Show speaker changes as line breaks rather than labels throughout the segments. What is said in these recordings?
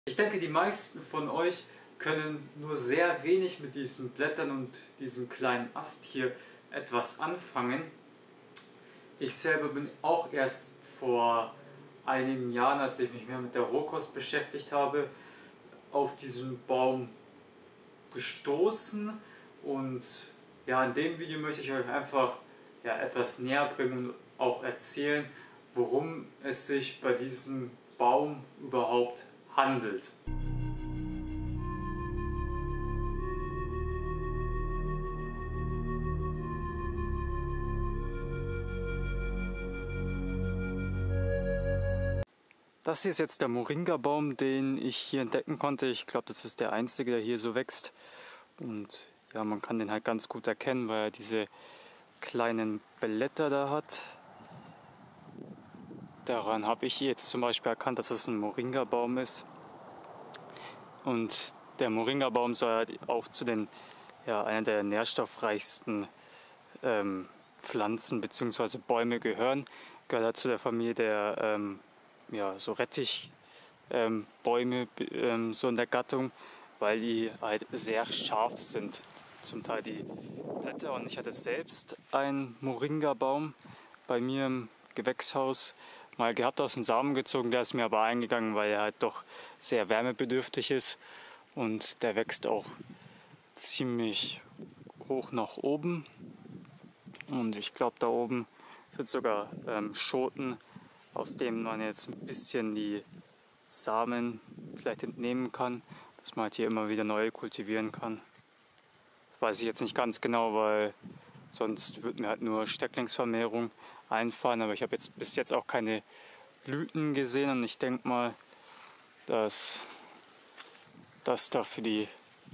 Ich denke, die meisten von euch können nur sehr wenig mit diesen Blättern und diesem kleinen Ast hier etwas anfangen. Ich selber bin auch erst vor einigen Jahren, als ich mich mehr mit der Rohkost beschäftigt habe, auf diesen Baum gestoßen, und ja, in dem Video möchte ich euch einfach etwas näher bringen und auch erzählen, worum es sich bei diesem Baum überhaupt handelt. Das hier ist jetzt der Moringa-Baum, den ich hier entdecken konnte. Ich glaube, das ist der einzige, der hier so wächst. Und ja, man kann den halt ganz gut erkennen, weil er diese kleinen Blätter da hat. Daran habe ich jetzt zum Beispiel erkannt, dass es ein Moringa-Baum ist. Und der Moringa-Baum soll halt auch zu den, einer der nährstoffreichsten Pflanzen bzw. Bäume gehören. Gehört halt zu der Familie der so Rettichbäume, so in der Gattung, weil die halt sehr scharf sind, zum Teil die Blätter. Und ich hatte selbst einen Moringa-Baum bei mir im Gewächshaus mal gehabt, aus dem Samen gezogen. Der ist mir aber eingegangen, weil er halt doch sehr wärmebedürftig ist, und der wächst auch ziemlich hoch nach oben. Und ich glaube, da oben sind sogar Schoten, aus dem man jetzt ein bisschen die Samen vielleicht entnehmen kann, dass man halt hier immer wieder neue kultivieren kann. Das weiß ich jetzt nicht ganz genau, weil sonst wird mir halt nur Stecklingsvermehrung einfallen, aber ich habe jetzt bis jetzt auch keine Blüten gesehen, und ich denke mal, dass das da für die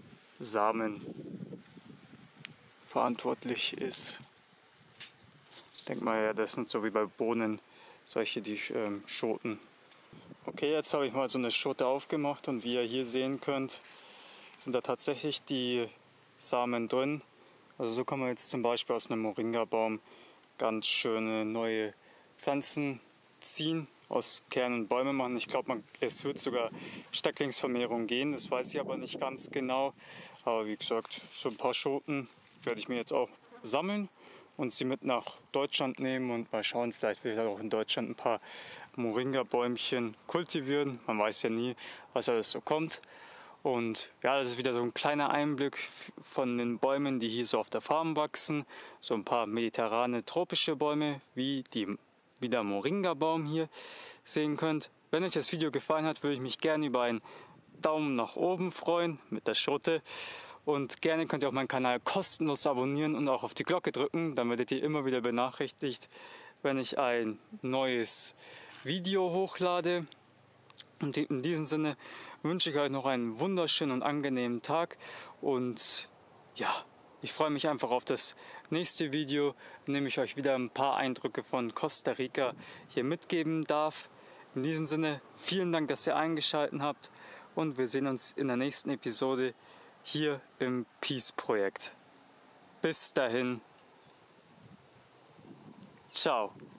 Samen verantwortlich ist. Ich denke mal, ja, das sind so wie bei Bohnen solche die Schoten. Okay, jetzt habe ich mal so eine Schote aufgemacht, und wie ihr hier sehen könnt, sind da tatsächlich die Samen drin. Also so kann man jetzt zum Beispiel aus einem Moringa-Baum ganz schöne neue Pflanzen ziehen, aus Kernen Bäume machen. Ich glaube, es wird sogar Stecklingsvermehrung gehen, das weiß ich aber nicht ganz genau. Aber wie gesagt, so ein paar Schoten werde ich mir jetzt auch sammeln und sie mit nach Deutschland nehmen und mal schauen, vielleicht will ich auch in Deutschland ein paar Moringa-Bäumchen kultivieren. Man weiß ja nie, was alles so kommt. Und ja, das ist wieder so ein kleiner Einblick von den Bäumen, die hier so auf der Farm wachsen. So ein paar mediterrane, tropische Bäume, wie der Moringa-Baum hier sehen könnt. Wenn euch das Video gefallen hat, würde ich mich gerne über einen Daumen nach oben freuen mit der Schote. Und gerne könnt ihr auch meinen Kanal kostenlos abonnieren und auch auf die Glocke drücken. Dann werdet ihr immer wieder benachrichtigt, wenn ich ein neues Video hochlade. Und in diesem Sinne wünsche ich euch noch einen wunderschönen und angenehmen Tag. Und ja, ich freue mich einfach auf das nächste Video, in dem ich euch wieder ein paar Eindrücke von Costa Rica hier mitgeben darf. In diesem Sinne, vielen Dank, dass ihr eingeschaltet habt, und wir sehen uns in der nächsten Episode hier im Peace-Projekt. Bis dahin. Ciao.